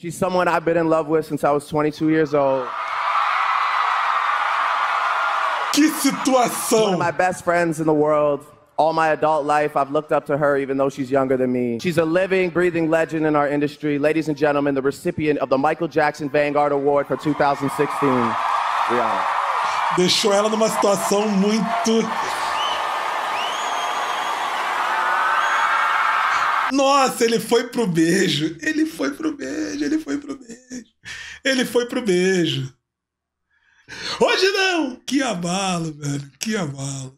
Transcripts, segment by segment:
She's someone I've been in love with since I was 22 years old. Que situação! One of my best friends in the world. All my adult life, I've looked up to her even though she's younger than me. She's a living, breathing legend in our industry. Ladies and gentlemen, the recipient of the Michael Jackson Vanguard Award for 2016, Rihanna. Deixou ela numa situação muito... Nossa, ele foi pro beijo. Ele foi pro beijo, ele foi pro beijo. Ele foi pro beijo. Hoje não! Que abalo, velho. Que abalo.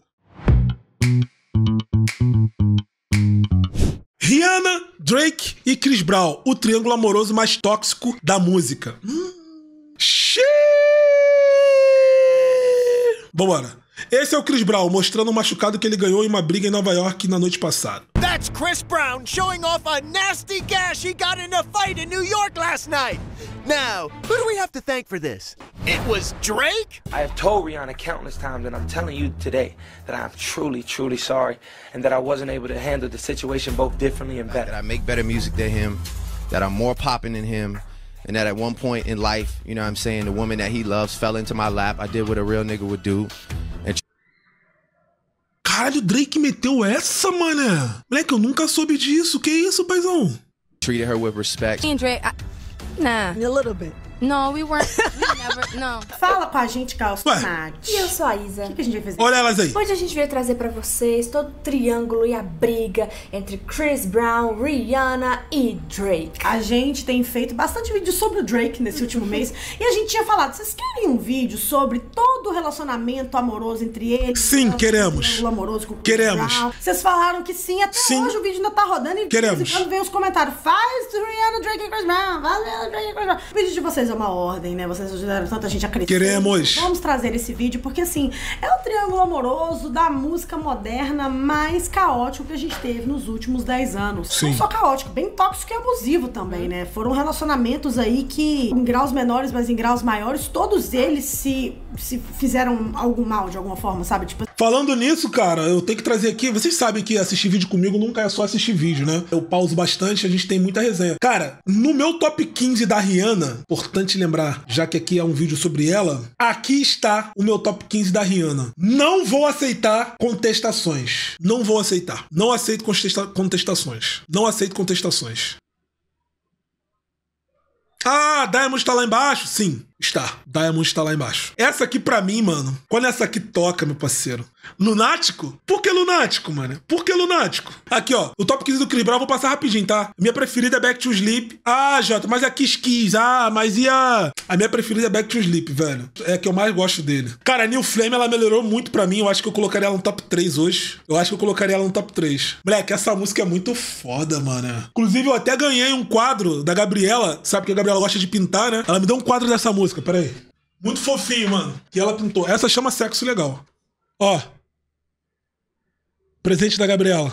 Rihanna, Drake e Chris Brown. O triângulo amoroso mais tóxico da música. Xiii! Vambora. Esse é o Chris Brown mostrando o machucado que ele ganhou em uma briga em Nova York na noite passada. That's Chris Brown showing off a nasty gash he got in a fight in New York last night. Now, who do we have to thank for this? It was Drake? I have told Rihanna countless times, and I'm telling you today, that I'm truly, truly sorry, and that I wasn't able to handle the situation both differently and better. That I make better music than him, that I'm more popping than him, and that at one point in life, you know what I'm saying, the woman that he loves fell into my lap. I did what a real nigga would do. Caralho, o Drake meteu essa, mané. Moleque, eu nunca soube disso. Que isso, paizão? Treated her with respect. Me and Drake, nah. A little bit. No, we weren't. We never. No. Fala com a gente, Carlos Tomate. E eu sou a Isa. O que a gente vai fazer? Olha elas aí. Hoje a gente veio trazer pra vocês todo o triângulo e a briga entre Chris Brown, Rihanna e Drake. A gente tem feito bastante vídeo sobre o Drake nesse último mês. E a gente tinha falado, vocês querem um vídeo sobre todo o relacionamento amoroso entre eles? Sim, queremos. Triângulo amoroso com o Chris Queremos. Brown. Vocês falaram que sim, até hoje o vídeo ainda tá rodando. E queremos. Quando vem os comentários, faz Rihanna, Drake e Chris Brown, faz Rihanna, Drake e Chris Brown. O vídeo de vocês é uma ordem, né? Vocês ajudaram tanta gente a crescer. Queremos. Vamos trazer esse vídeo porque, assim, é o triângulo amoroso da música moderna mais caótico que a gente teve nos últimos 10 anos. Sim. Não só caótico, bem tóxico e abusivo também, né? Foram relacionamentos aí que, em graus menores, mas em graus maiores, todos eles se fizeram algum mal de alguma forma, sabe? Tipo... Falando nisso, cara, eu tenho que trazer aqui... Vocês sabem que assistir vídeo comigo nunca é só assistir vídeo, né? Eu pauso bastante, a gente tem muita resenha. Cara, no meu top 15 da Rihanna, importante lembrar, já que aqui é um vídeo sobre ela, aqui está o meu top 15 da Rihanna. Não vou aceitar contestações. Não vou aceitar. Não aceito contestações. Não aceito contestações. Ah, Diamond tá lá embaixo? Sim, está. Diamond tá lá embaixo. Essa aqui pra mim, mano, quando essa aqui toca, meu parceiro. Lunático? Por que lunático, mano? Por que lunático? Aqui, ó, o top 15 do Chris Brown, vou passar rapidinho, tá? Minha preferida é Back to Sleep. Ah, Jota, mas é Kiss Kiss. Ah, mas e a minha preferida é Back to Sleep, velho. É a que eu mais gosto dele. Cara, a New Flame, ela melhorou muito pra mim. Eu acho que eu colocaria ela no top 3 hoje. Eu acho que eu colocaria ela no top 3. Moleque, essa música é muito foda, mano. Inclusive, eu até ganhei um quadro da Gabriela. Sabe que a Gabriela gosta de pintar, né? Ela me deu um quadro dessa música, peraí. Muito fofinho, mano. Que ela pintou. Essa chama Sexo Legal. Ó. Presente da Gabriela.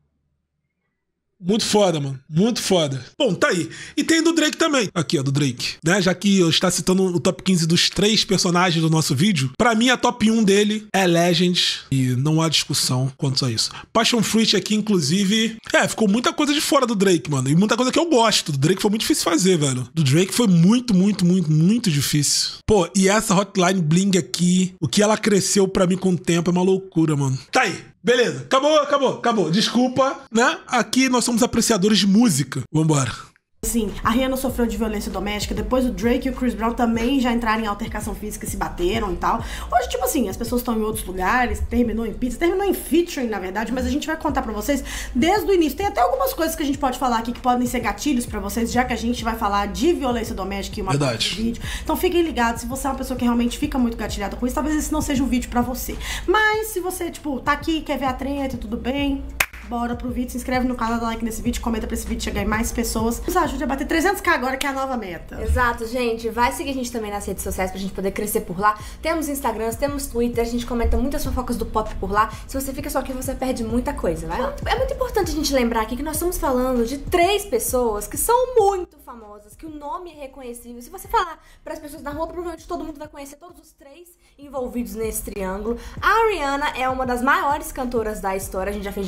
Muito foda, mano. Muito foda. Bom, tá aí. E tem do Drake também. Aqui, ó, do Drake. Né? Já que eu está citando o top 15 dos 3 personagens do nosso vídeo, pra mim a top 1 dele é Legend. E não há discussão quanto a isso. Passion Fruit aqui, inclusive... ficou muita coisa de fora do Drake, mano. E muita coisa que eu gosto. Do Drake foi muito difícil fazer, velho. Do Drake foi muito, muito, muito, muito difícil. Pô, e essa Hotline Bling aqui, o que ela cresceu pra mim com o tempo é uma loucura, mano. Tá aí. Beleza, acabou. Desculpa, né? Aqui nós somos apreciadores de música. Vambora. Assim, a Rihanna sofreu de violência doméstica, depois o Drake e o Chris Brown também já entraram em altercação física e se bateram e tal. Hoje, tipo assim, as pessoas estão em outros lugares, terminou em pizza, terminou em featuring, na verdade, mas a gente vai contar pra vocês desde o início. Tem até algumas coisas que a gente pode falar aqui que podem ser gatilhos pra vocês, já que a gente vai falar de violência doméstica em uma parte do vídeo. Então fiquem ligados, se você é uma pessoa que realmente fica muito gatilhada com isso, talvez esse não seja um vídeo pra você. Mas se você, tipo, tá aqui, quer ver a treta e tudo bem... Bora pro vídeo, se inscreve no canal, dá like nesse vídeo, comenta pra esse vídeo chegar em mais pessoas. Nos ajude a bater 300k agora, que é a nova meta. Exato, gente. Vai seguir a gente também nas redes sociais pra gente poder crescer por lá. Temos Instagrams, temos Twitter, a gente comenta muitas fofocas do pop por lá. Se você fica só aqui, você perde muita coisa, vai lá. É muito importante a gente lembrar aqui que nós estamos falando de 3 pessoas que são muito famosas, que o nome é reconhecível. Se você falar pras pessoas na rua, provavelmente todo mundo vai conhecer todos os 3 envolvidos nesse triângulo. A Rihanna é uma das maiores cantoras da história, a gente já fez diversos vídeos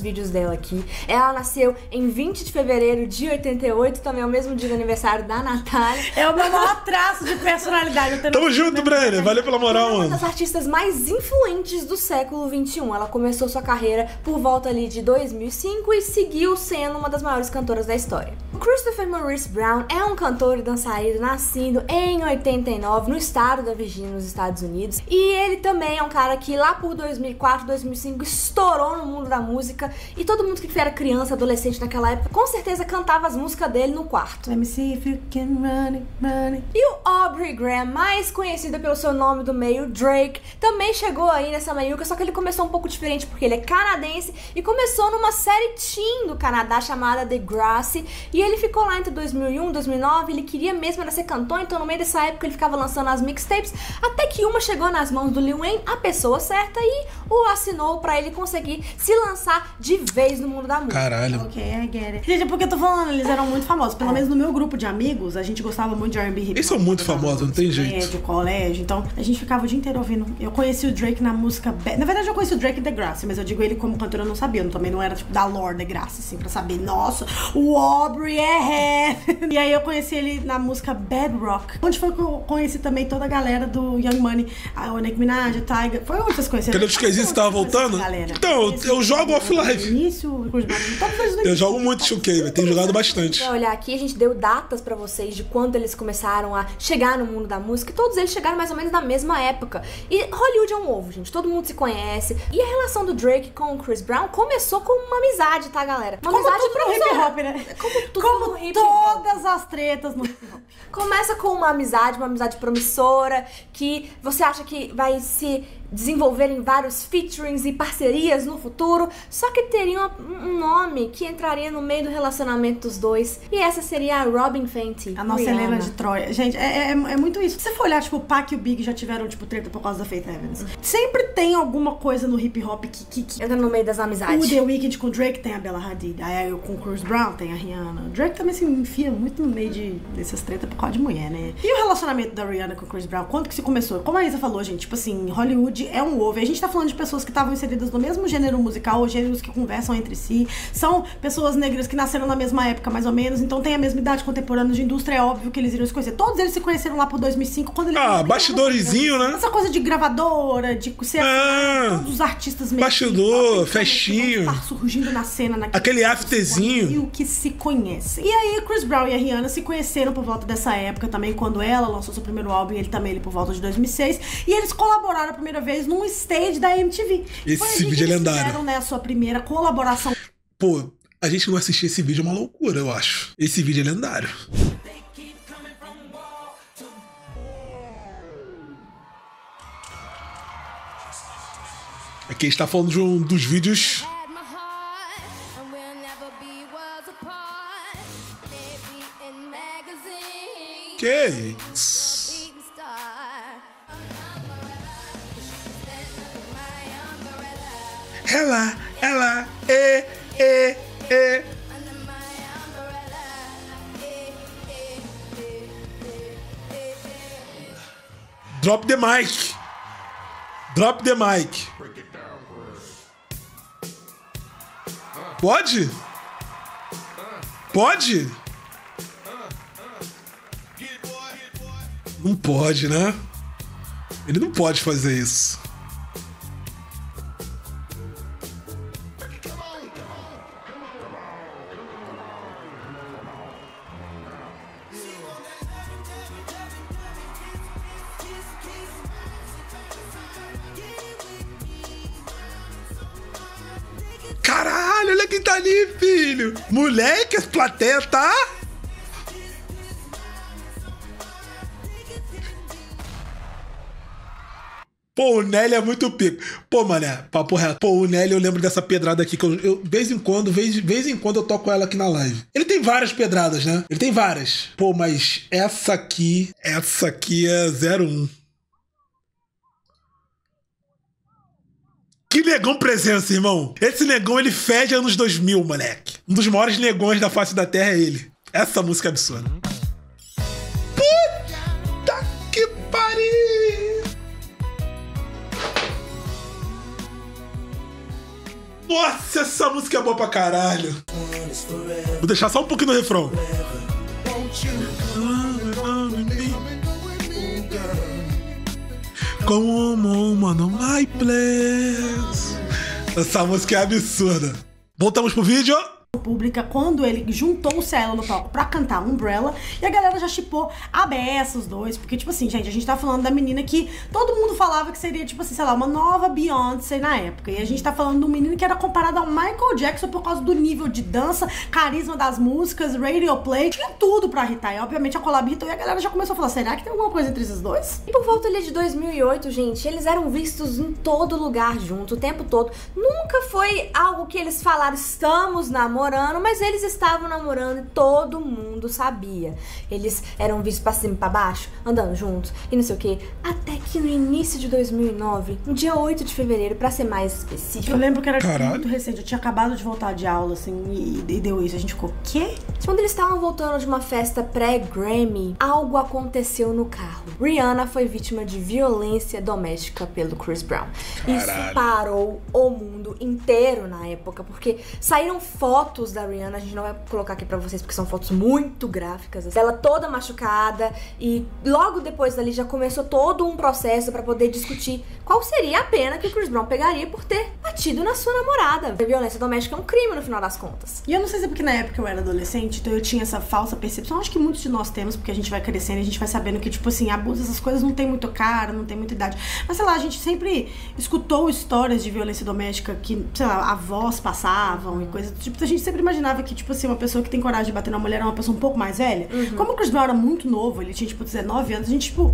vídeos dela aqui. Ela nasceu em 20 de fevereiro de 88, também é o mesmo dia do aniversário da Natália. É o meu maior traço de personalidade. Tamo junto, Brenner. Valeu pela moral, Ela é uma mano. das artistas mais influentes do século XXI. Ela começou sua carreira por volta ali de 2005 e seguiu sendo uma das maiores cantoras da história. O Christopher Maurice Brown é um cantor e dançarino nascido em 89 no estado da Virgínia, nos Estados Unidos. E ele também é um cara que lá por 2004, 2005 estourou no mundo da música. E todo mundo que era criança, adolescente naquela época, com certeza cantava as músicas dele no quarto. Let me see if you can run it, run it. E o Aubrey Graham, mais conhecido pelo seu nome do meio, Drake, também chegou aí nessa meiuca, só que ele começou um pouco diferente porque ele é canadense e começou numa série teen do Canadá chamada Degrassi, e ele ficou lá entre 2001 e 2009, ele queria mesmo era ser cantor, então no meio dessa época ele ficava lançando as mixtapes, até que uma chegou nas mãos do Lil Wayne, a pessoa certa, e o assinou pra ele conseguir se lançar de vez no mundo da música. Caralho. Ok, I get it. Gente, é porque eu tô falando, eles eram muito famosos. Pelo menos no meu grupo de amigos, a gente gostava muito de R&B hip hop. Eles são muito famosos, não tem jeito. Médio, colégio, então a gente ficava o dia inteiro ouvindo. Eu conheci o Drake na música... Na verdade, eu conheci o Drake em Degrassi, mas eu digo ele como cantor, eu não sabia. Eu também não era, tipo, da lore Degrassi, assim, pra saber, nossa, o Aubrey é rap. E aí eu conheci ele na música Bad Rock. Onde foi que eu conheci também toda a galera do Young Money, a Nicki Minaj, o Tyga. Foi onde vocês conheceram? Cadê os quesinhos que tava voltando? Então, eu jogo off-live. Eu jogo muito Showcase, velho. Tenho jogado bastante. Pra olhar aqui, a gente deu datas pra vocês de quando eles começaram a chegar no mundo da música. E todos eles chegaram mais ou menos na mesma época. E Hollywood é um ovo, gente. Todo mundo se conhece. E a relação do Drake com o Chris Brown começou com uma amizade, tá, galera? Uma Como amizade tudo no hip promissora. hop, né? Como tudo Como no hip hop. todas as tretas no hip hop. Começa com uma amizade promissora, que você acha que vai se desenvolver em vários featurings e parcerias no futuro, só que teria um nome que entraria no meio do relacionamento dos dois, e essa seria a Robin Fenty. A nossa Rihanna. Helena de Troia. Gente, é muito isso. Se você for olhar, tipo, o Pac e o Big já tiveram, tipo, treta por causa da Faith Evans. Sempre tem alguma coisa no hip hop que entra no meio das amizades. O The Weeknd com o Drake tem a Bella Hadid. Aí com o Chris Brown tem a Rihanna. O Drake também se enfia muito no meio dessas tretas por causa de mulher, né? E o relacionamento da Rihanna com o Chris Brown? Quando que se começou? Como a Isa falou, gente, tipo assim, Hollywood é um ovo. E a gente tá falando de pessoas que estavam inseridas no mesmo gênero musical, ou gêneros que conversam entre si. São pessoas negras que nasceram na mesma época, mais ou menos, então tem a mesma idade contemporânea de indústria, é óbvio que eles iriam se conhecer. Todos eles se conheceram lá por 2005, quando eles... bastidorzinho, né? Essa coisa de gravadora, de ser todos os artistas meio... Bastidor, festinho. Tá surgindo na cena. Aquele afterzinho. E o que se conhecem. E aí, Chris Brown e a Rihanna se conheceram por volta dessa época também, quando ela lançou seu primeiro álbum, ele também, por volta de 2006. E eles colaboraram a primeira vez num stage da MTV. Esse vídeo é lendário. Fizeram, né, a sua primeira colaboração. Pô, a gente não assistir esse vídeo é uma loucura, eu acho. Esse vídeo é lendário. Aqui a gente tá falando de um dos vídeos... Que isso? Ela, Drop the mic. Drop the mic. Pode? Pode? Não pode, né? Ele não pode fazer isso. Caralho, olha quem tá ali, filho. Moleque, as plateias tá... Pô, o Nelly é muito pico. Pô, mané, papo reto. Pô, o Nelly, eu lembro dessa pedrada aqui que eu vez em quando eu toco ela aqui na live. Ele tem várias pedradas, né? Ele tem várias. Pô, mas essa aqui é 01. Que negão presença, irmão. Esse negão, ele fede anos 2000, moleque. Um dos maiores negões da face da terra é ele. Essa música é absurda. Puta que pariu! Nossa, essa música é boa pra caralho. Vou deixar só um pouquinho no refrão. Como, mano, my place. Essa música é absurda. Voltamos pro vídeo. Pública quando ele juntou-se a ela no palco pra cantar Umbrella, e a galera já shippou a beça os dois, porque tipo assim, gente, a gente tá falando da menina que todo mundo falava que seria tipo assim, sei lá, uma nova Beyoncé na época, e a gente tá falando de um menino que era comparado ao Michael Jackson por causa do nível de dança, carisma das músicas, radio play, tinha tudo pra irritar, e obviamente a collab irritou, e a galera já começou a falar, será que tem alguma coisa entre esses dois? E por volta ali de 2008, gente, eles eram vistos em todo lugar junto, o tempo todo. Nunca foi algo que eles falaram, estamos namorando, mas eles estavam namorando e todo mundo sabia. Eles eram vistos pra cima e pra baixo, andando juntos e não sei o que. Até que no início de 2009, no dia 8 de fevereiro, pra ser mais específico. Eu lembro que era muito recente, eu tinha acabado de voltar de aula, assim, e deu isso. A gente ficou, quê? Quando eles estavam voltando de uma festa pré-Grammy, algo aconteceu no carro. Rihanna foi vítima de violência doméstica pelo Chris Brown. Isso parou o mundo inteiro na época, porque saíram fotos da Rihanna, a gente não vai colocar aqui pra vocês porque são fotos muito gráficas, ela toda machucada, e logo depois dali já começou todo um processo pra poder discutir qual seria a pena que o Chris Brown pegaria por ter batido na sua namorada. A violência doméstica é um crime no final das contas. E eu não sei se é porque na época eu era adolescente, então eu tinha essa falsa percepção, acho que muitos de nós temos, porque a gente vai crescendo e a gente vai sabendo que, tipo assim, abuso, essas coisas não tem muito cara, não tem muita idade, mas sei lá, a gente sempre escutou histórias de violência doméstica que, sei lá, avós passavam e coisas, tipo, a gente sempre imaginava que, tipo assim, uma pessoa que tem coragem de bater na mulher é uma pessoa um pouco mais velha. Como o Chris Brown era muito novo, ele tinha, tipo, 19 anos, a gente, tipo,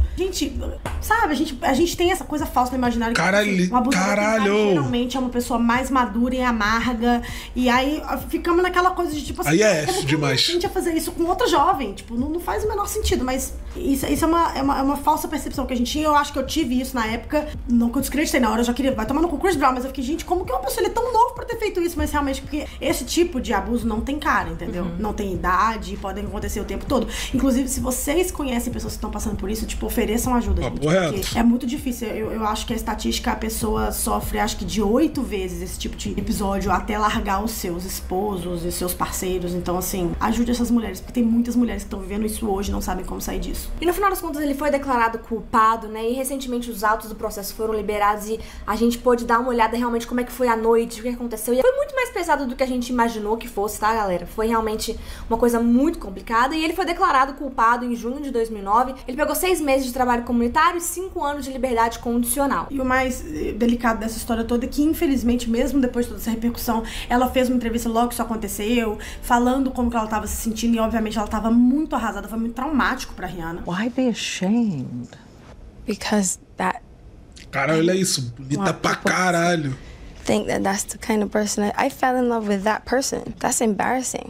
sabe, a gente tem essa coisa falsa no imaginário que, tipo, um abusador geralmente é uma pessoa mais madura e amarga, e aí ficamos naquela coisa de, tipo assim, aí é como demais. A gente ia fazer isso com outra jovem, tipo, não faz o menor sentido, mas isso é uma falsa percepção que a gente tinha. Eu acho que eu tive isso na época, não que eu descreditei na hora, eu já queria, vai tomando com o Chris Brown, mas eu fiquei, gente, como que uma pessoa, ele é tão novo pra ter feito isso? Mas realmente, porque esse tipo de abuso não tem cara, entendeu? Não tem idade, podem acontecer o tempo todo. Inclusive, se vocês conhecem pessoas que estão passando por isso, tipo, ofereçam ajuda, gente, porque é muito difícil. Eu acho que a estatística, a pessoa sofre, acho que de 8 vezes esse tipo de episódio até largar os seus esposos e seus parceiros. Então, assim, ajude essas mulheres, porque tem muitas mulheres que estão vivendo isso hoje e não sabem como sair disso. E no final das contas, ele foi declarado culpado, né? E recentemente os autos do processo foram liberados e a gente pôde dar uma olhada realmente como é que foi a noite, o que aconteceu. E foi muito mais pesado do que a gente imaginou que fosse, tá, galera? Foi realmente uma coisa muito complicada e ele foi declarado culpado em junho de 2009. Ele pegou 6 meses de trabalho comunitário e 5 anos de liberdade condicional. E o mais delicado dessa história toda é que, infelizmente, mesmo depois de toda essa repercussão, ela fez uma entrevista logo que isso aconteceu, falando como que ela tava se sentindo, e obviamente ela tava muito arrasada, foi muito traumático pra Rihanna. Why be ashamed? Because that... Caralho, olha isso, bonita pra caralho. Think that that's the kind of person I fell in love with that person. That's embarrassing.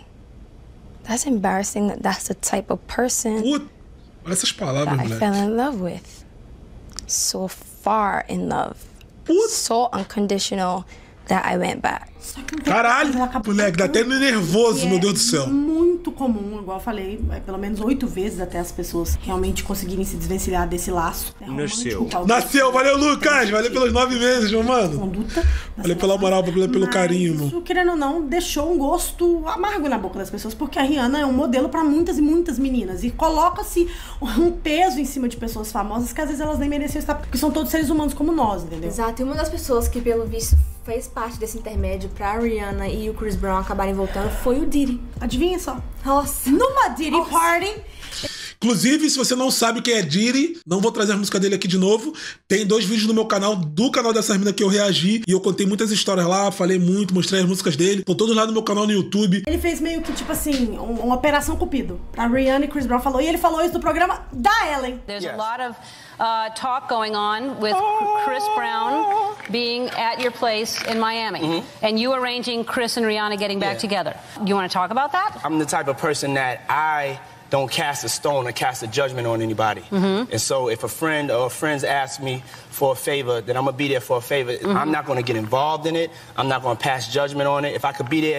That's embarrassing that that's the type of person Puta, olha essas palavras, that I fell in love with. So far in love. Puta. So unconditional that I went back. Caralho, moleque, dá até nervoso, meu Deus do céu. Muito comum, igual eu falei, pelo menos 8 vezes até as pessoas realmente conseguirem se desvencilhar desse laço. Nasceu, valeu, Lucas, valeu pelos 9 meses, meu mano. Conduta. Valeu pela moral, pelo carinho, isso, irmão. querendo ou não, deixou um gosto amargo na boca das pessoas, porque a Rihanna é um modelo pra muitas e muitas meninas, e coloca-se um peso em cima de pessoas famosas que às vezes elas nem mereciam estar, porque são todos seres humanos como nós, entendeu? Exato, e uma das pessoas que, pelo visto, fez parte desse intermédio pra Rihanna e o Chris Brown acabarem voltando foi o Diddy. Adivinha só. Nossa. Numa Diddy Party. Inclusive, se você não sabe quem é Diddy, não vou trazer a música dele aqui de novo. Tem 2 vídeos no meu canal, do canal dessa mina que eu reagi. E eu contei muitas histórias lá, falei muito, mostrei as músicas dele. Estão todos lá no meu canal no YouTube. Ele fez meio que, tipo assim, uma operação Cupido. A Rihanna e Chris Brown falou. E ele falou isso do programa da Ellen. There's a lot of talk going on with Chris Brown being at your place in Miami. And you arranging Chris and Rihanna getting back together. You want to talk about that? I'm the type of person that I don't cast a stone or cast a judgment on anybody. And so if a friend or friends ask me for a favor, then I'm going to be there for a favor. I'm not going to get involved in it. I'm not going to pass judgment on it. If I could be there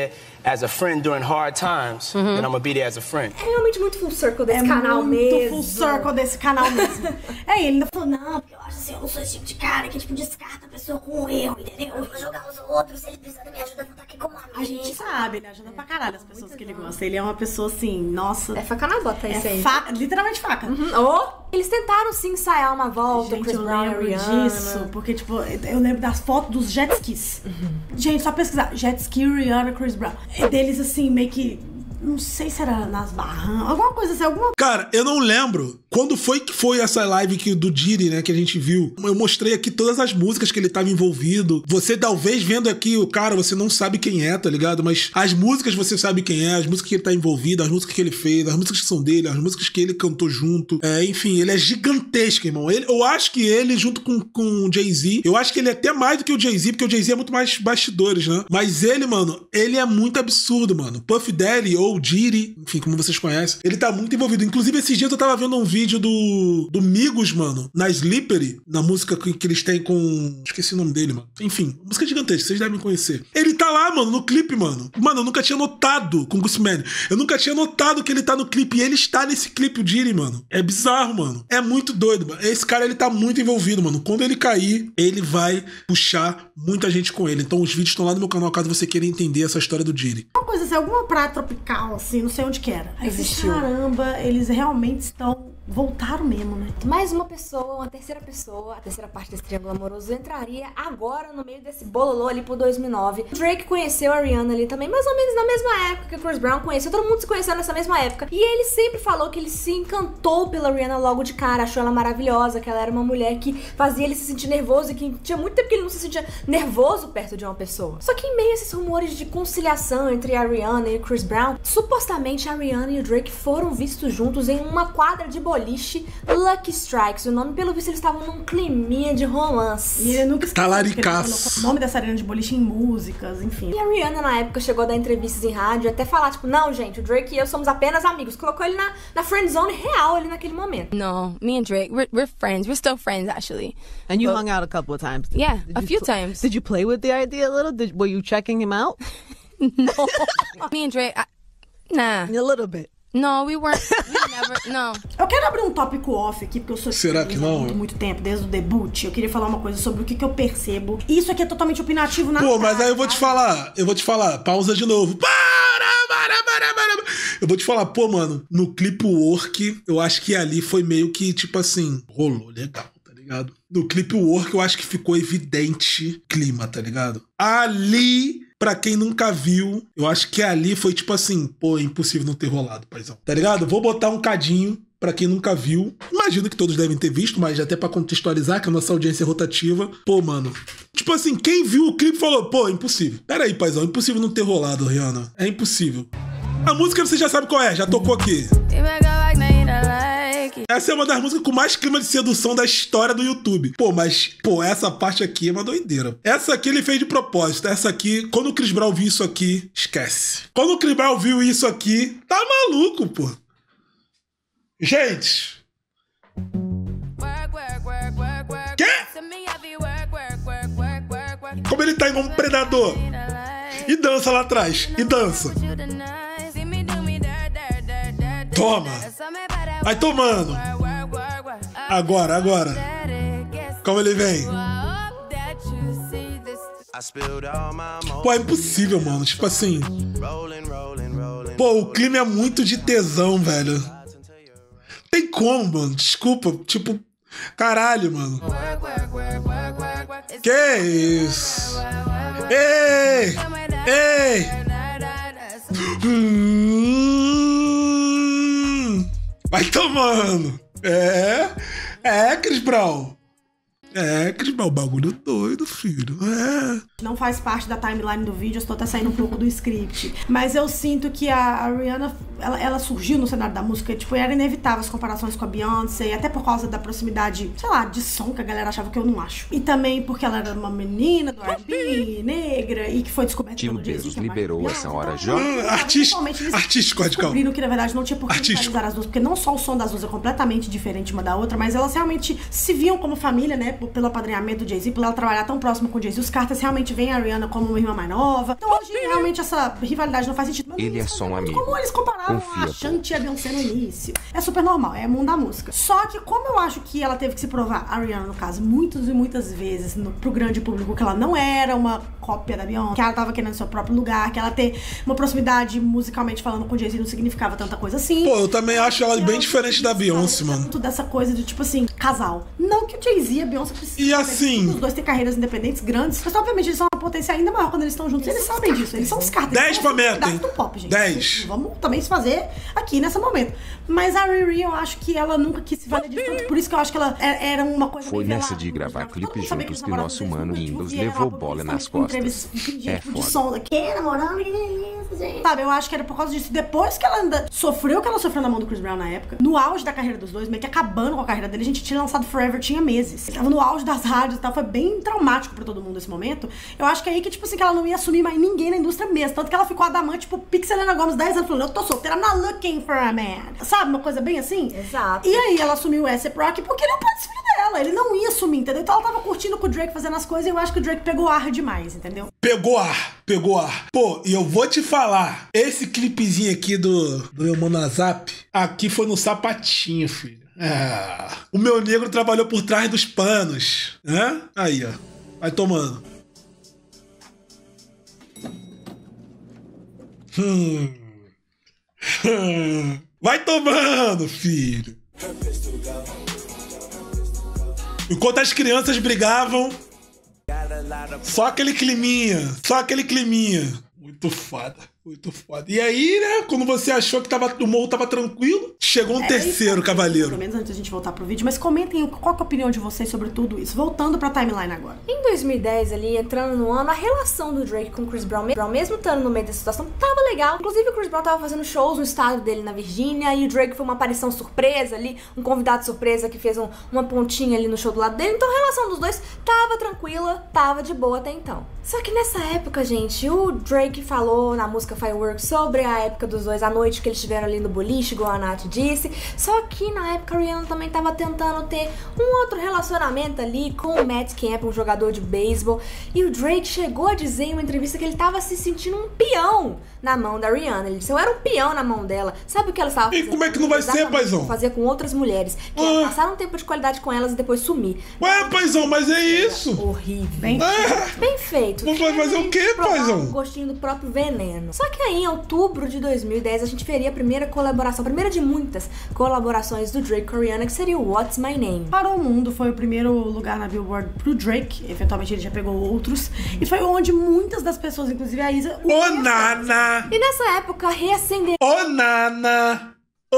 as a friend during hard times, then I'm gonna be there as a friend. É realmente muito full circle desse canal mesmo. Muito full circle desse canal mesmo. Ele ainda falou, não, porque eu acho assim, eu não sou esse tipo de cara que, tipo, descarta a pessoa com um erro, entendeu? Eu vou jogar os outros, se ele precisa da minha ajuda, eu vou estar aqui como amigo. A gente sabe, ele ajuda pra caralho as pessoas que ele gosta. Ele é uma pessoa assim, nossa... É faca na bota, isso aí. Literalmente faca. Eles tentaram sim ensaiar uma volta, gente, Chris eu Brown lembro e Rihanna. disso, porque, tipo, eu lembro das fotos dos jet skis. Gente, só pesquisar, jet ski, Rihanna, Chris Brown. É deles, assim, meio que... Não sei se era nas Bahamas, alguma coisa assim, alguma... Cara, eu não lembro quando foi que foi essa live do Diddy, né, que a gente viu. Eu mostrei aqui todas as músicas que ele tava envolvido. Você talvez vendo aqui o cara, você não sabe quem é, tá ligado? Mas as músicas você sabe quem é, as músicas que ele tá envolvido, as músicas que ele fez, as músicas que são dele, as músicas que ele cantou junto. Enfim, ele é gigantesco, irmão. Eu acho que ele, junto com o Jay-Z, eu acho que ele é até mais do que o Jay-Z, porque o Jay-Z é muito mais bastidores, né? Mas ele, mano, ele é muito absurdo, mano. Puff Daddy ou Diddy, enfim, como vocês conhecem, ele tá muito envolvido. Inclusive, esses dias eu tava vendo um vídeo do Migos, mano, na Slippery, na música que eles têm com... Esqueci o nome dele, mano. Enfim, música gigantesca, vocês devem conhecer. Ele tá lá, mano, no clipe, mano. Mano, eu nunca tinha notado com o Gucci Mane. Eu nunca tinha notado que ele tá no clipe. E ele está nesse clipe, o Diddy, mano. É bizarro, mano. É muito doido, mano. Esse cara, ele tá muito envolvido, mano. Quando ele cair, ele vai puxar muita gente com ele. Então os vídeos estão lá no meu canal, caso você queira entender essa história do Diddy. Uma coisa assim, alguma praia tropical, assim, não sei onde que era. Aí, existiu. Caramba, eles realmente voltaram mesmo, né? Mais uma pessoa, uma terceira pessoa, a terceira parte desse triângulo amoroso entraria agora no meio desse bololô ali por 2009. O Drake conheceu a Rihanna ali também, mais ou menos na mesma época que o Chris Brown conheceu. Todo mundo se conheceu nessa mesma época. E ele sempre falou que ele se encantou pela Rihanna logo de cara, achou ela maravilhosa, que ela era uma mulher que fazia ele se sentir nervoso e que tinha muito tempo que ele não se sentia nervoso perto de uma pessoa. Só que em meio a esses rumores de conciliação entre a Rihanna e o Chris Brown, supostamente a Rihanna e o Drake foram vistos juntos em uma quadra de boliche, Lucky Strikes. O nome, pelo visto, eles estavam num climinha de romance. E ele nunca esqueceu Talaricaço. o nome dessa arena de boliche em músicas, enfim. E a Rihanna, na época, chegou a dar entrevistas em rádio, até falar, tipo, não, gente, o Drake e eu somos apenas amigos. Colocou ele na friend zone real ali naquele momento. No, me and Drake, we're friends. We're still friends, actually. And you hung out a couple of times. Yeah, a few times. Did you play with the idea a little? Were you checking him out? No. Me and Drake, nah. A little bit. No, we weren't. We never. No. Eu quero abrir um tópico off aqui, porque eu sou Será que não? há muito tempo, desde o debut. Eu queria falar uma coisa sobre o que eu percebo. Isso aqui é totalmente opinativo na Pô, mas aí eu vou te falar, pausa de novo. Para. Eu vou te falar, pô, mano, no clipe Work, eu acho que ali foi meio que, tipo assim, rolou legal, tá ligado? No clipe Work, eu acho que ficou evidente clima, tá ligado? Ali... Pra quem nunca viu, eu acho que ali foi tipo assim, pô, é impossível não ter rolado, paizão. Tá ligado? Vou botar um cadinho pra quem nunca viu. Imagino que todos devem ter visto, mas até pra contextualizar, que a nossa audiência é rotativa. Pô, mano. Tipo assim, quem viu o clipe falou, pô, é impossível. Pera aí, paizão, é impossível não ter rolado, Rihanna. É impossível. A música você já sabe qual é, já tocou aqui. Essa é uma das músicas com mais clima de sedução da história do YouTube. Pô, mas, pô, essa parte aqui é uma doideira. Essa aqui ele fez de propósito. Essa aqui, quando o Chris Brown viu isso aqui, esquece. Quando o Chris Brown viu isso aqui, tá maluco, pô. Gente. Quê? Como ele tá igual um predador. E dança lá atrás. E dança. Toma. Vai tomando. Agora. Como ele vem. Pô, é impossível, mano. Tipo assim. Pô, o clima é muito de tesão, velho. Tem como, mano. Desculpa. Tipo, caralho, mano. Que isso? Ei! Vai tomando. Chris Brown. Chris Brown, bagulho doido, filho. Não faz parte da timeline do vídeo, eu estou até saindo um pouco do script. Mas eu sinto que a Rihanna ela surgiu no cenário da música, tipo, era inevitável as comparações com a Beyoncé, até por causa da proximidade, sei lá, de som que a galera achava, que eu não acho. E também porque ela era uma menina do R&B, negra, e que foi descoberta Tilo pelo Jay-Z, Bezos que é mais liberou Beyoncé. essa hora Então, já. Artístico, radical. Descobriram que, na verdade, não tinha por que rivalizar as duas, porque não só o som das duas é completamente diferente uma da outra, mas elas realmente se viam como família, né, pelo apadrinhamento do Jay-Z, por ela trabalhar tão próximo com o Jay-Z. Os Carters realmente veem a Rihanna como uma irmã mais nova. Então, hoje, realmente, essa rivalidade não faz sentido. Mas ele é só um amigo. Como eles comparavam a Shanti e a Beyoncé no início. É super normal, é mundo da música. Só que, como eu acho que ela teve que se provar, a Rihanna, no caso, muitas e muitas vezes, pro grande público, que ela não era uma cópia da Beyoncé, que ela tava querendo seu próprio lugar, que ela ter uma proximidade musicalmente falando com o Jay-Z não significava tanta coisa assim. Pô, eu também acho ela bem diferente da Beyoncé, mano. Muito dessa coisa de, tipo assim, casal. Não que o Jay-Z e a Beyoncé precisam. E assim... Os dois têm carreiras independentes grandes, mas obviamente eles são uma potência ainda maior quando eles estão juntos. Eles sabem disso, eles são os Carters. 10 pra meta, hein? Do pop, gente. 10. Vamos também se fazer aqui nesse momento. Mas a Riri, eu acho que ela nunca quis se valer disso, tanto por isso que eu acho que ela era uma coisa... Foi nessa de gravar clipe juntos que nosso mano Windows levou bola nas costas. É foda. Namorando, que isso, gente? Sabe, eu acho que era por causa disso. Depois que ela ainda sofreu o que ela sofreu na mão do Chris Brown na época, no auge da carreira dos dois, meio que acabando com a carreira dele, a gente tinha lançado Forever, tinha meses. Ele tava no auge das rádios e tal, foi bem traumático pra todo mundo esse momento. Eu acho que é aí que, tipo assim, que ela não ia assumir mais ninguém na indústria mesmo. Tanto que ela ficou adamante, tipo, Pixelena Gomes, 10 anos, falando, eu tô solteira, I'm not looking for a man. Sabe, uma coisa bem assim? Exato. E aí ela assumiu o A$AP Rocky porque ele é o pai do filho dela, ele não ia assumir, entendeu? Então ela tava curtindo com o Drake fazendo as coisas e eu acho que o Drake pegou ar demais, entendeu? Pegou ar. Pô, e eu vou te falar, esse clipezinho aqui do meu mano Azap, aqui foi no sapatinho, filho. O meu negro trabalhou por trás dos panos, né? Aí, ó. Vai tomando. Vai tomando, filho. Enquanto as crianças brigavam, só aquele climinha. Muito foda. E aí, né, quando você achou que o morro tava tranquilo, chegou um terceiro cavaleiro. Pelo menos antes da gente voltar pro vídeo, mas comentem qual que é a opinião de vocês sobre tudo isso. Voltando pra timeline agora. Em 2010, ali, entrando no ano, a relação do Drake com o Chris Brown, mesmo estando no meio dessa situação, tava legal. Inclusive, o Chris Brown tava fazendo shows no estado dele, na Virgínia, e o Drake foi uma aparição surpresa ali, um convidado surpresa que fez uma pontinha ali no show do lado dele. Então, a relação dos dois tava tranquila, tava de boa até então. Só que nessa época, gente, o Drake falou na música Fireworks sobre a época dos dois, a noite que eles estiveram ali no boliche, igual a Nath disse. Só que na época a Rihanna também tava tentando ter um outro relacionamento ali com o Matt Camp, um jogador de beisebol. E o Drake chegou a dizer em uma entrevista que ele tava se sentindo um peão na mão da Rihanna. Ele disse, eu era um peão na mão dela. Sabe o que ela estava fazendo? E como é que não vai ser, paizão? Fazer com outras mulheres. Que era passar um tempo de qualidade com elas e depois sumir. Ué, paizão, mas é isso. Horrível. Bem feito. Vai fazer o quê, paizão? Um gostinho do próprio veneno. Só que aí, em outubro de 2010, a gente veria a primeira colaboração, a primeira de muitas colaborações do Drake com a Rihanna, que seria o What's My Name. Para o mundo, foi o primeiro lugar na Billboard pro Drake. Eventualmente ele já pegou outros. E foi onde muitas das pessoas, inclusive a Isa... Nana! E nessa época, reacendeu... Nana!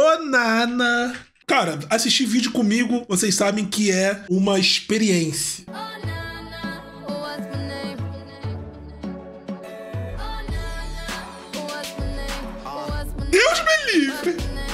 Cara, assistir vídeo comigo, vocês sabem que é uma experiência. Deus me livre!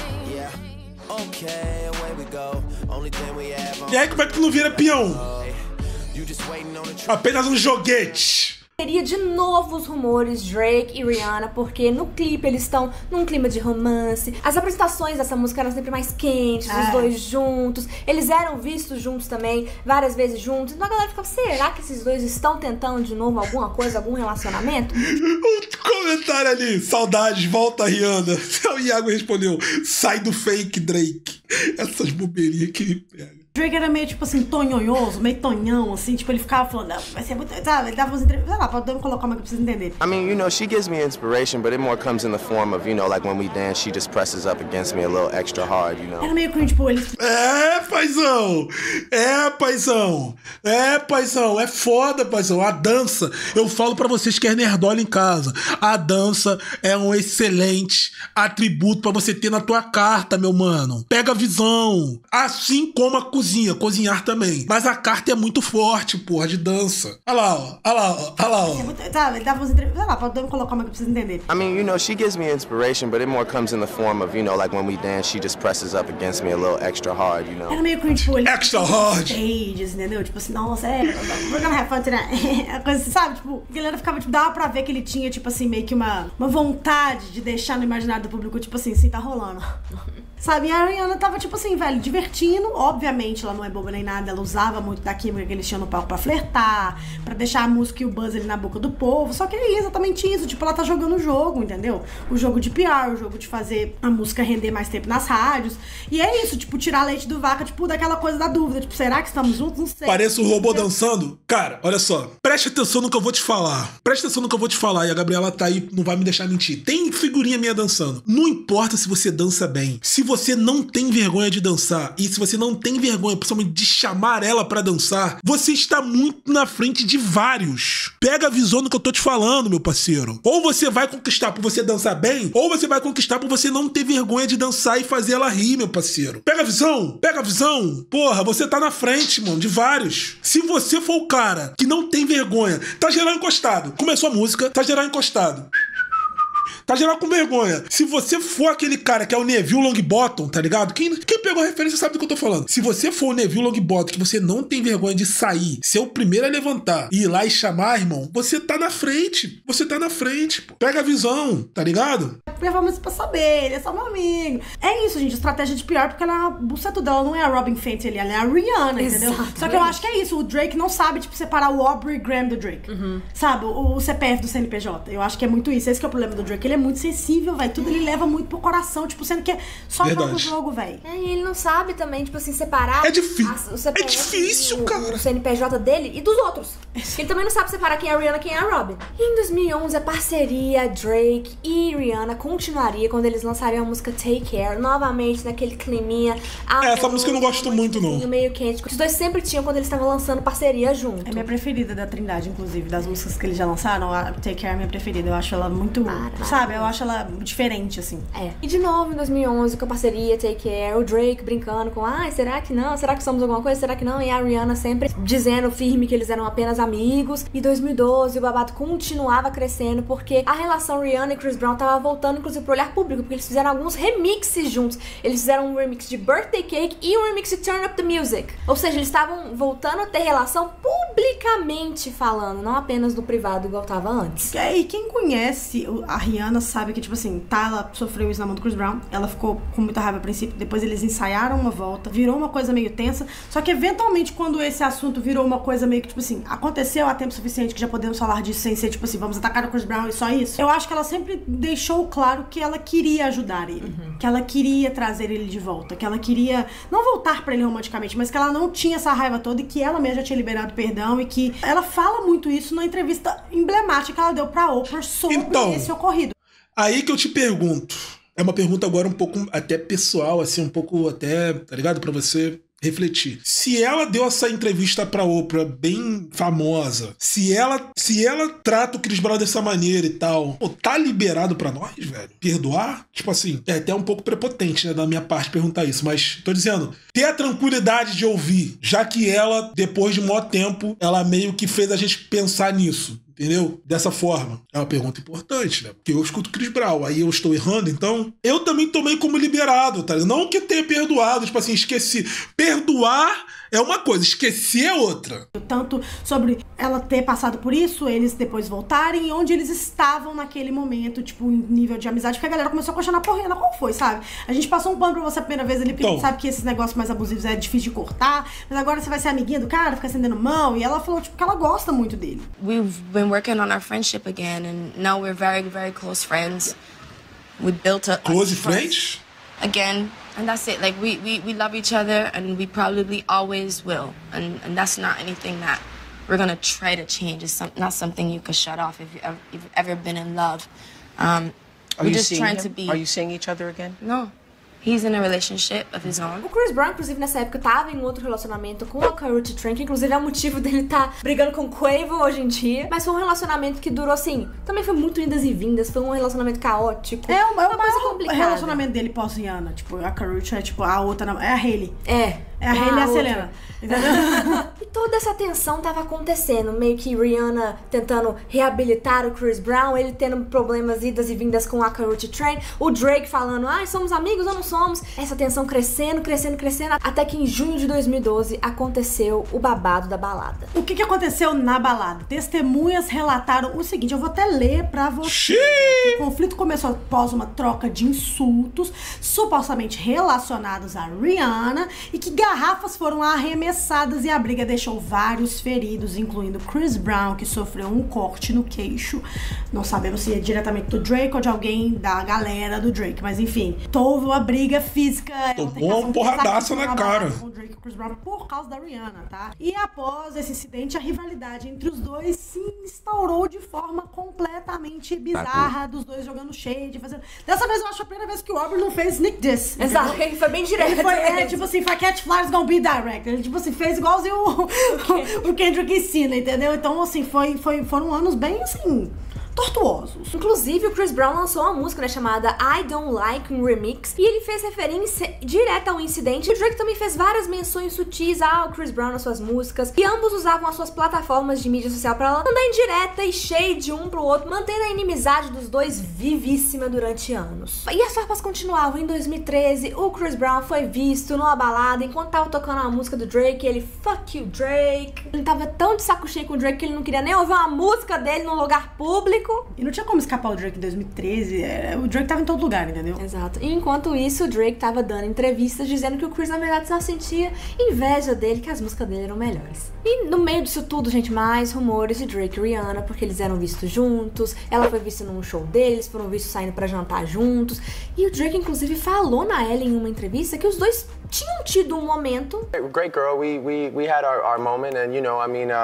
E aí, como é que tu não vira peão? Apenas um joguete. Teria de novo os rumores Drake e Rihanna, porque no clipe eles estão num clima de romance. As apresentações dessa música eram sempre mais quentes, os dois juntos. Eles eram vistos juntos também, várias vezes juntos. Então a galera ficava, será que esses dois estão tentando de novo alguma coisa, algum relacionamento? Um comentário ali, saudades, volta Rihanna. O Iago respondeu, sai do fake Drake. Essas bobeirinhas que me pegam. Drake era meio, tipo assim, tonhonhoso, meio tonhão, assim, tipo, ele ficava falando, não, vai ser muito, sabe, ele dava umas entrevistas, sei lá, podemos colocar uma que precisa entender. I mean, you know, she gives me inspiration, but it more comes in the form of, you know, like when we dance, she just presses up against me a little extra hard, you know. Era meio cringe, tipo, ele... paizão, é foda, paizão, a dança, eu falo pra vocês que é nerdola em casa, a dança é um excelente atributo pra você ter na tua carta, meu mano. Pega a visão, assim como a cozinha cozinhar também. Mas a carta é muito forte, porra, de dança. Olha lá, ó. Olha lá, ó. Olha lá, ó. Sabe, ele dava umas entrevistas. Sei lá, podemos colocar uma que precisa entender. I mean, you know, she gives me inspiration, but it more comes in the form of, you know, like when we dance, she just presses up against me a little extra hard, you know. Era meio cringe, tipo, ele... Extra hard! Stages, entendeu? Tipo assim, nossa, we're gonna have fun tonight. A coisa assim, sabe? Tipo, a galera ficava, tipo, dava pra ver que ele tinha, tipo assim, meio que uma vontade de deixar no imaginário do público, tipo assim, tá rolando. Sabe? E a Rihanna tava, tipo assim, velho, divertindo. Obviamente, ela não é boba nem nada. Ela usava muito da química que eles tinham no palco pra flertar, pra deixar a música e o buzz ali na boca do povo. Só que é exatamente isso. Tipo, ela tá jogando o jogo, entendeu? O jogo de PR, o jogo de fazer a música render mais tempo nas rádios. E é isso, tipo, tirar leite do vaca, tipo, daquela coisa da dúvida. Tipo, será que estamos juntos? Não sei. Parece um robô dançando. Cara, olha só. Preste atenção no que eu vou te falar. Preste atenção no que eu vou te falar. E a Gabriela tá aí, não vai me deixar mentir. Tem figurinha minha dançando. Não importa se você dança bem. Se você não tem vergonha de dançar, e se você não tem vergonha, principalmente de chamar ela pra dançar, você está muito na frente de vários. Pega a visão do que eu tô te falando, meu parceiro. Ou você vai conquistar por você dançar bem, ou você vai conquistar por você não ter vergonha de dançar e fazer ela rir, meu parceiro. Pega a visão, pega a visão. Porra, você tá na frente, mano, de vários. Se você for o cara que não tem vergonha, tá geral encostado. Começou a música, tá geral encostado. Tá geral com vergonha. Se você for aquele cara que é o Neville Longbottom, tá ligado? Quem pegou a referência sabe do que eu tô falando. Se você for o Neville Longbottom, que você não tem vergonha de sair, ser o primeiro a levantar e ir lá e chamar, irmão, você tá na frente. Você tá na frente, pô. Pega a visão, tá ligado? Performance pra saber, ele é só meu amigo. É isso, gente, estratégia de PR, porque ela buceta dela não é a Robin Fenty ali, ela é a Rihanna, entendeu? Exatamente. Só que eu acho que é isso, o Drake não sabe, tipo, separar o Aubrey Graham do Drake. Sabe? O CPF do CNPJ. Eu acho que é muito isso. Esse que é o problema do Drake. Ele é muito sensível, velho. Tudo ele leva muito pro coração, tipo, sendo que é só jogo jogo, velho. E ele não sabe também, tipo assim, separar... É difícil. O CPF, é difícil, cara. O CNPJ dele e dos outros. Ele também não sabe separar quem é a Rihanna e quem é a Robin. E em 2011, a parceria Drake e Rihanna continuaria quando eles lançariam a música Take Care, novamente naquele climinha. Essa música eu não gosto muito, não. Meio quente. Os dois sempre tinham quando eles estavam lançando parceria junto. É minha preferida da Trindade, inclusive, das músicas que eles já lançaram. A Take Care é minha preferida. Eu acho ela muito, sabe? Eu acho ela diferente, assim. E de novo, em 2011, com a parceria Take Care, o Drake brincando com, será que não? Será que somos alguma coisa? Será que não? E a Rihanna sempre dizendo firme que eles eram apenas amigos. E 2012, o babado continuava crescendo, porque a relação Rihanna e Chris Brown tava voltando, inclusive, pro olhar público, porque eles fizeram alguns remixes juntos. Eles fizeram um remix de Birthday Cake e um remix de Turn Up The Music. Ou seja, eles estavam voltando a ter relação publicamente falando, não apenas no privado igual tava antes. E quem conhece a Rihanna sabe que, tipo assim, ela sofreu isso na mão do Chris Brown, ela ficou com muita raiva a princípio, depois eles ensaiaram uma volta, virou uma coisa meio tensa, só que eventualmente quando esse assunto virou uma coisa meio que, tipo assim, aconteceu há tempo suficiente que já podemos falar disso sem ser, tipo assim, vamos atacar o Chris Brown e só isso. Eu acho que ela sempre deixou claro que ela queria ajudar ele, que ela queria trazer ele de volta, que ela queria não voltar pra ele romanticamente, mas que ela não tinha essa raiva toda e que ela mesma já tinha liberado perdão e que ela fala muito isso na entrevista emblemática que ela deu pra Oprah sobre esse ocorrido. Aí que eu te pergunto, é uma pergunta agora um pouco até pessoal, assim, um pouco até, tá ligado? Pra você refletir. Se ela deu essa entrevista pra Oprah bem famosa, se ela trata o Chris Brown dessa maneira e tal, tá liberado pra nós, velho? Perdoar? Tipo assim, é até um pouco prepotente, né, da minha parte perguntar isso, mas tô dizendo, ter a tranquilidade de ouvir, já que ela, depois de um maior tempo, ela meio que fez a gente pensar nisso. Entendeu? Dessa forma. É uma pergunta importante, né? Porque eu escuto Chris Brown, aí eu estou errando, então eu também tomei como liberado, tá? Não que tenha perdoado, tipo assim, esqueci. Perdoar é uma coisa, esquecer é outra. Tanto sobre ela ter passado por isso, eles depois voltarem, e onde eles estavam naquele momento, tipo, em nível de amizade, porque a galera começou a questionar, porra, qual foi, sabe? A gente passou um pano pra você a primeira vez ali, porque a gente sabe que esses negócios mais abusivos é difícil de cortar, mas agora você vai ser amiguinha do cara, fica acendendo mão, e ela falou, tipo, que ela gosta muito dele. We've been working on our friendship again, and now we're very, very close friends. We built a close friends? Again, and that's it. Like, we love each other, and we probably always will. And that's not anything that we're gonna try to change. It's not something you could shut off if you've ever been in love. We're just trying to be... Are you seeing each other again? No. He's in a relationship of his own. O Chris Brown, inclusive, nessa época, tava em outro relacionamento com a Karrueche Tran, que inclusive é o motivo dele tá brigando com o Quavo hoje em dia. Mas foi um relacionamento que durou, assim, também foi muito indas e vindas, foi um relacionamento caótico. É o maior relacionamento dele pós-Rihanna. Tipo, a Karrueche é, tipo, a outra, é a Hailey. É É a Hailey e a Selena. E toda essa tensão tava acontecendo, meio que Rihanna tentando reabilitar o Chris Brown, ele tendo problemas idas e vindas com a Karrueche Train, o Drake falando, somos amigos ou não somos? Essa tensão crescendo, até que em junho de 2012 aconteceu o babado da balada. O que aconteceu na balada? Testemunhas relataram o seguinte, eu vou até ler pra você. O conflito começou após uma troca de insultos, supostamente relacionados a Rihanna, e que garrafas foram arremessadas e a briga deixou vários feridos, incluindo Chris Brown, que sofreu um corte no queixo. Não sabemos se é diretamente do Drake ou de alguém da galera do Drake, mas enfim, houve uma briga física. Tomou uma porradaça na cara. Com o Drake e Chris Brown por causa da Rihanna, tá? E após esse incidente, a rivalidade entre os dois se instaurou de forma completamente bizarra, dos dois jogando shade, fazendo... Dessa vez eu acho a primeira vez que o Aubrey não fez snick diss. Exato, ele foi bem direto. Ele foi, tipo assim, Catch Flyers gonna be direct. Ele, tipo assim, fez igualzinho o Kendrick ensina, entendeu? Então, assim, foram anos bem, assim, tortuosos. Inclusive, o Chris Brown lançou uma música, né, chamada I Don't Like, um remix, e ele fez referência direta ao incidente. O Drake também fez várias menções sutis ao Chris Brown nas suas músicas, e ambos usavam as suas plataformas de mídia social pra mandar indireta e shade um pro outro, mantendo a inimizade dos dois vivíssima durante anos. E as farpas continuavam. Em 2013, o Chris Brown foi visto numa balada enquanto tava tocando a música do Drake, ele, fuck you, Drake. Ele tava tão de saco cheio com o Drake que ele não queria nem ouvir uma música dele num lugar público. E não tinha como escapar o Drake em 2013, o Drake tava em todo lugar, entendeu? Exato. E enquanto isso, o Drake tava dando entrevistas dizendo que o Chris, na verdade, só sentia inveja dele, que as músicas dele eram melhores. E no meio disso tudo, gente, mais rumores de Drake e Rihanna, porque eles eram vistos juntos, ela foi vista num show deles, foram vistos saindo pra jantar juntos, e o Drake, inclusive, falou na Ellen em uma entrevista que os dois tinham tido um momento... Great girl, we had our moment, and you know, I mean,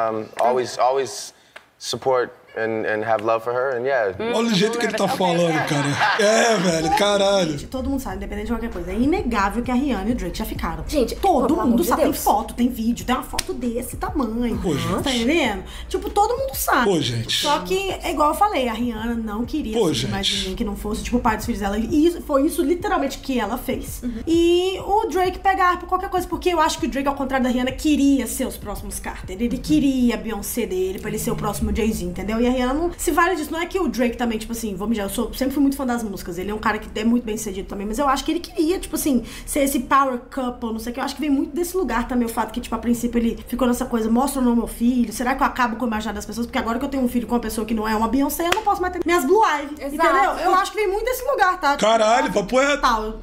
always support and have love for her, and yeah. Olha o jeito que ele tá falando, cara. É, velho, caralho. Gente, todo mundo sabe, independente de qualquer coisa. É inegável que a Rihanna e o Drake já ficaram. Gente, todo mundo sabe. Tem foto, tem vídeo, tem uma foto desse tamanho. Pô, gente. Tá entendendo? Tipo, todo mundo sabe. Pô, gente. Só que, é igual eu falei, a Rihanna não queria mais ninguém que não fosse, tipo, o pai dos filhos dela. E foi isso literalmente que ela fez. E o Drake pegar por qualquer coisa, porque eu acho que o Drake, ao contrário da Rihanna, queria ser os próximos Carter. Ele queria a Beyoncé dele, pra ele ser o próximo Jay-Z, entendeu? E a Rihanna não se vale disso. Não é que o Drake também, tipo assim, vamos dizer, eu sempre fui muito fã das músicas. Ele é um cara que é muito bem sucedido também, mas eu acho que ele queria, tipo assim, ser esse power couple, não sei o que. Eu acho que vem muito desse lugar também, o fato que, tipo, a princípio ele ficou nessa coisa, mostra ou não meu filho, será que eu acabo com o imaginário das pessoas? Porque agora que eu tenho um filho com uma pessoa que não é uma Beyoncé, eu não posso mais ter minhas Blue Ivy, entendeu? Eu acho que vem muito desse lugar, tá? Caralho, papo é...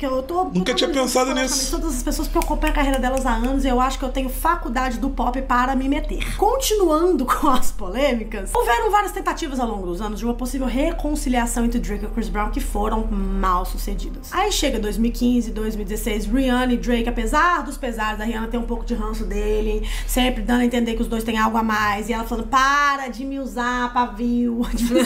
Nunca tinha pensado nisso. Todas as pessoas que eu acompanho a carreira delas há anos, eu acho que eu tenho faculdade do pop para me meter. Continuando com as polêmicas, houveram várias tentativas ao longo dos anos de uma possível reconciliação entre Drake e Chris Brown que foram mal sucedidas. Aí chega 2015, 2016, Rihanna e Drake, apesar dos pesares, da Rihanna ter um pouco de ranço dele, sempre dando a entender que os dois têm algo a mais, e ela falando, para de me usar, pavio.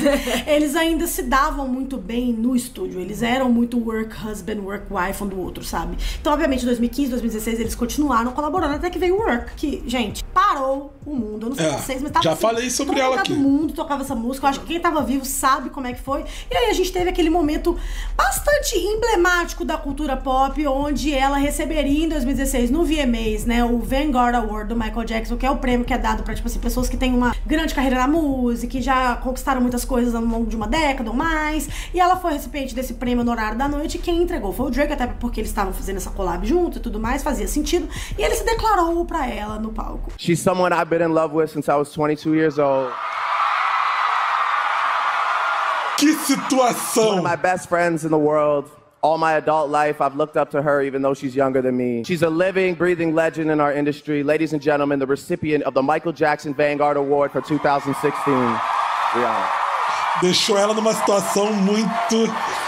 Eles ainda se davam muito bem no estúdio, eles eram muito work husband, work wife um do outro, sabe? Então, obviamente, 2015, 2016, eles continuaram colaborando, até que veio o Work, que, gente, parou o mundo. Eu não sei vocês, mas tava já assim, falei sobre ela aqui. Todo mundo tocava essa música, eu acho que quem tava vivo sabe como é que foi. E aí a gente teve aquele momento bastante emblemático da cultura pop, onde ela receberia em 2016 no VMAs, né, o Vanguard Award do Michael Jackson, que é o prêmio que é dado pra, tipo assim, pessoas que têm uma grande carreira na música, que já conquistaram muitas coisas ao longo de uma década ou mais. E ela foi recipiente desse prêmio no horário da noite, e quem entregou foi o Drake, até porque eles estavam fazendo essa collab junto e tudo mais, fazia sentido. E ele se declarou pra ela no palco. She's someone I've been in love with since I was 22 years old. Que situação! One of my best friends in the world. All my adult life, I've looked up to her even though she's younger than me. She's a living, breathing legend in our industry. Ladies and gentlemen, the recipient of the Michael Jackson Vanguard Award for 2016, Rihanna. Deixou ela numa situação muito...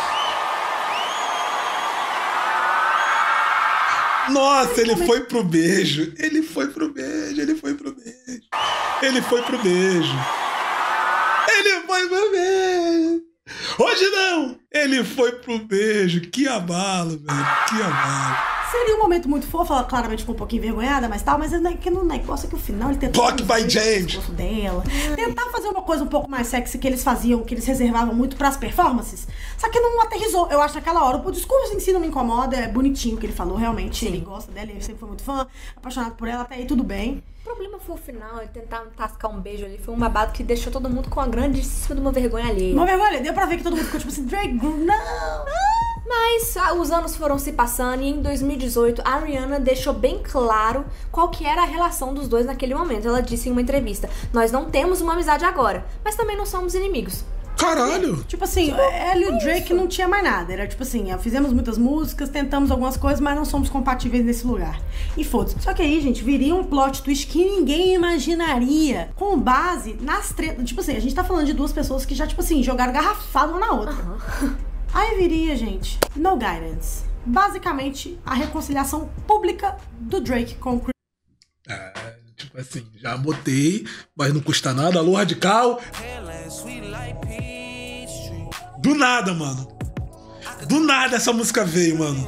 Nossa, ele foi pro beijo. Ele foi pro beijo, ele foi pro beijo. Ele foi pro beijo. Ele foi pro beijo. Hoje não! Ele foi pro beijo. Que abalo, velho. Que abalo. Seria um momento muito fofo, ela claramente ficou um pouquinho envergonhada, mas tal, mas no negócio é que o final ele tentou Block by James dela, tentar fazer uma coisa um pouco mais sexy que eles faziam, que eles reservavam muito pras performances, só que não aterrizou. Eu acho naquela hora, o discurso em si não me incomoda, é bonitinho o que ele falou, realmente. Sim. Ele gosta dela, ele sempre foi muito fã, apaixonado por ela, até aí tudo bem. O problema foi o final, ele tentar tascar um beijo ali, foi um babado que deixou todo mundo com uma grandíssima de uma vergonha alheia. Uma vergonha alheia, deu pra ver que todo mundo ficou tipo assim, Drake, não! Mas os anos foram se passando e em 2018 a Rihanna deixou bem claro qual que era a relação dos dois naquele momento. Ela disse em uma entrevista: nós não temos uma amizade agora, mas também não somos inimigos. Caralho! Tipo assim, ela e o Drake não tinha mais nada. Era tipo assim, fizemos muitas músicas, tentamos algumas coisas, mas não somos compatíveis nesse lugar. E foda-se. Só que aí, gente, viria um plot twist que ninguém imaginaria. Com base nas tretas. Tipo assim, a gente tá falando de duas pessoas que já, tipo assim, jogaram garrafada uma na outra. Aí viria, gente, No Guidance. Basicamente, a reconciliação pública do Drake com o Chris. Tipo assim, já botei, mas não custa nada. Alô, Radical. Do nada, mano. Do nada essa música veio, mano.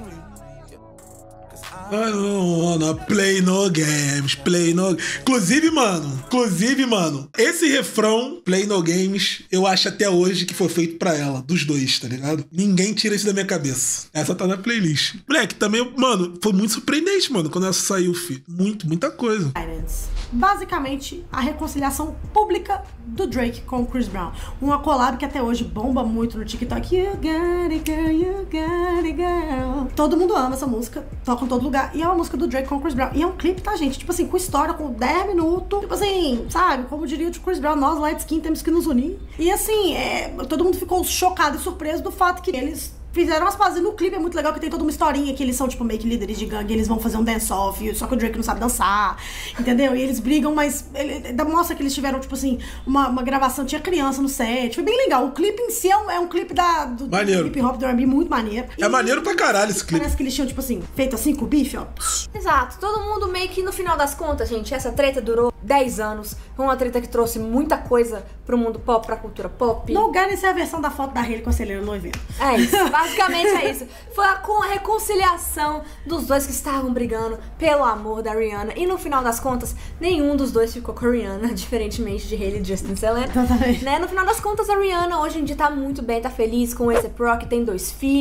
I don't wanna play no games, play no... Inclusive, mano, esse refrão, Play No Games, eu acho até hoje que foi feito pra ela, dos dois, tá ligado? Ninguém tira isso da minha cabeça. Essa tá na playlist. Moleque, também, mano, foi muito surpreendente, mano, quando essa saiu, filho. Muita coisa. Basicamente, a reconciliação pública do Drake com o Chris Brown. Uma collab que até hoje bomba muito no TikTok. You got it, girl, you got it, girl. Todo mundo ama essa música, toca em todo lugar. E é uma música do Drake com o Chris Brown. E é um clipe, tá, gente? Tipo assim, com história, com 10 minutos. Tipo assim, sabe? Como diria o Chris Brown, nós, light skin, temos que nos unir. E assim, todo mundo ficou chocado e surpreso do fato que eles fizeram umas pazes no clipe, é muito legal que tem toda uma historinha que eles são, tipo, meio que líderes de gangue, eles vão fazer um dance-off, só que o Drake não sabe dançar, entendeu? E eles brigam, mas mostra que eles tiveram, tipo assim, uma gravação, tinha criança no set, foi bem legal. O clipe em si é um clipe do hip hop do R&B muito maneiro. É maneiro pra caralho esse clipe. Parece que eles tinham, tipo assim, feito assim com o bife, ó. Exato, todo mundo meio que no final das contas, gente, essa treta durou 10 anos, foi uma treta que trouxe muita coisa pro mundo pop, pra cultura pop. No Guidance é a versão da foto da Hailey com a Selena no evento. É isso, basicamente é isso. Foi a reconciliação dos dois que estavam brigando pelo amor da Rihanna. E no final das contas, nenhum dos dois ficou com a Rihanna, diferentemente de Hailey e Justin Selena. Exatamente. Né? No final das contas, a Rihanna hoje em dia tá muito bem, tá feliz com o A$AP Rocky, tem 2 filhos.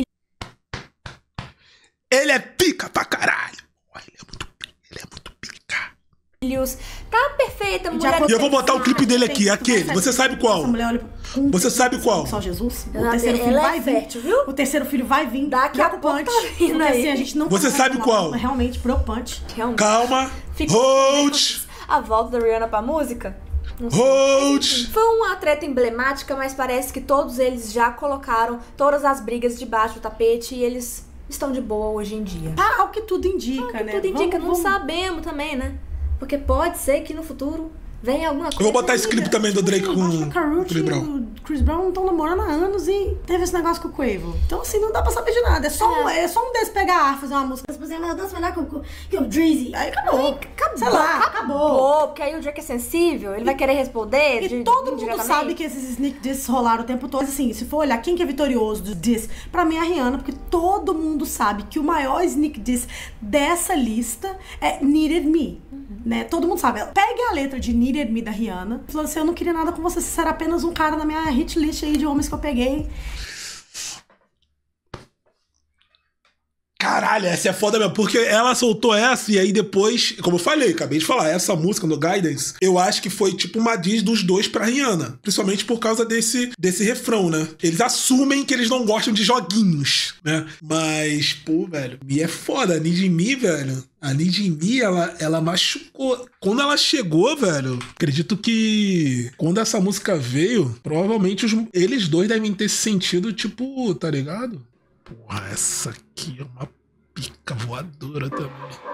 Ele é pica pra caralho. Ele é muito pica. Tá perfeita, mulher. E eu vou botar o clipe dele aqui, aquele. Você sabe qual? Você sabe qual? Só Jesus. O terceiro filho vai vir. O terceiro filho vai vir. Daqui a pouco tá vindo aí. Assim, a gente não Você sabe qual? É realmente preocupante. Calma. Hold. A volta da Rihanna pra música? Hold. Foi uma treta emblemática, mas parece que todos eles já colocaram todas as brigas debaixo do tapete e eles estão de boa hoje em dia. Tá, ao que tudo indica, né? Tudo indica, não sabemos também, né? Porque pode ser que no futuro venha alguma coisa. Eu vou botar esse clipe também do Drake com o Chris Brown. O Chris Brown não estão namorando há anos e teve esse negócio com o Quavo. Então, assim, não dá pra saber de nada. É só um desses pegar, fazer uma música. Tipo assim, eu danço melhor que o Drizzy. Aí acabou. Sei lá, acabou. Porque aí o Drake é sensível, ele vai querer responder. E todo mundo sabe que esses sneak diss rolaram o tempo todo. Mas, assim, se for olhar quem que é vitorioso do diss, pra mim é a Rihanna, porque todo mundo sabe que o maior sneak diss dessa lista é Needed Me. Né? Todo mundo sabe. Pegue a letra de Needed Me da Rihanna. Falando assim, eu não queria nada com você, você era apenas um cara na minha hit list aí de homens que eu peguei. Caralho, essa é foda mesmo, porque ela soltou essa e aí depois, como eu falei, acabei de falar, essa música no Guidance, eu acho que foi tipo uma diss dos dois pra Rihanna, principalmente por causa desse refrão, né? Eles assumem que eles não gostam de joguinhos, né? Mas, pô, velho, Me é foda, a Need Me, velho. A Need Me, ela machucou. Quando ela chegou, velho, acredito que quando essa música veio, provavelmente eles dois devem ter se sentido, tipo, tá ligado? Porra, essa aqui é uma pica voadora também.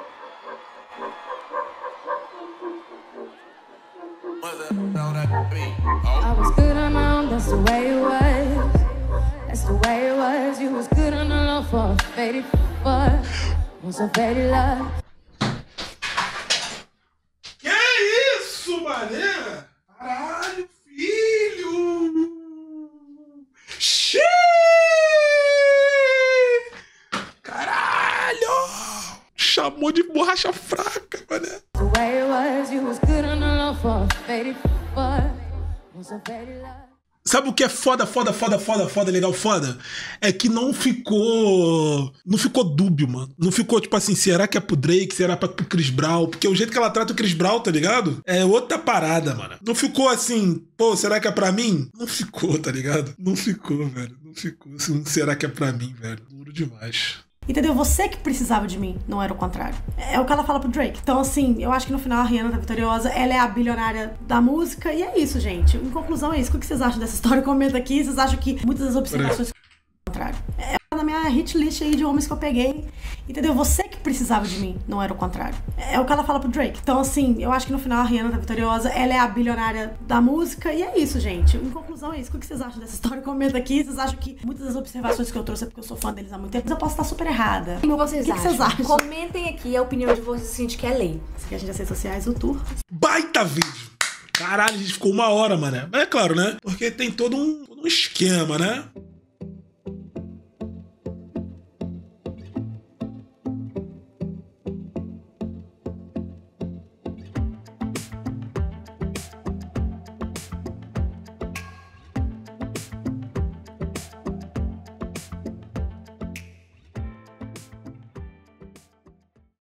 I was good on them, that's the way it was. That's the way it was. You was good on the love for a faded fuck. Was a faded love. Que isso, mané? Caralho, filho! Xiii! Caralho! faixa fraca, mané. The way it was, you was good on the low for a faded fuck. Want some faded love. Sabe o que é foda, legal, foda? É que não ficou dúbio, mano. Não ficou tipo assim, será que é pro Drake, será pro Chris Brown? Porque o jeito que ela trata o Chris Brown, tá ligado? É outra parada, mano. Não ficou assim, pô, será que é pra mim? Não ficou, tá ligado? Não ficou, velho. Não ficou assim, será que é pra mim, velho? Duro demais. Entendeu? Você que precisava de mim, não era o contrário. É o que ela fala pro Drake. Então, assim, eu acho que no final a Rihanna tá vitoriosa. Ela é a bilionária da música. E é isso, gente. Em conclusão, é isso. O que vocês acham dessa história? Comenta aqui. Vocês acham que muitas das observações são o contrário? É na minha hit list aí de homens que eu peguei. Entendeu? Você que precisava de mim, não era o contrário. É o que ela fala pro Drake. Então, assim, eu acho que no final a Rihanna tá vitoriosa. Ela é a bilionária da música. E é isso, gente. Em conclusão, é isso. O que vocês acham dessa história? Comenta aqui. Vocês acham que muitas das observações que eu trouxe é porque eu sou fã deles há muito tempo. Mas eu posso estar super errada. O que vocês acham? Comentem aqui a opinião de vocês, se a gente quer ler. Segue a gente nas redes sociais, o Tour. Baita vídeo! Caralho, a gente ficou 1 hora, mané. Mas é claro, né? Porque tem todo um esquema, né?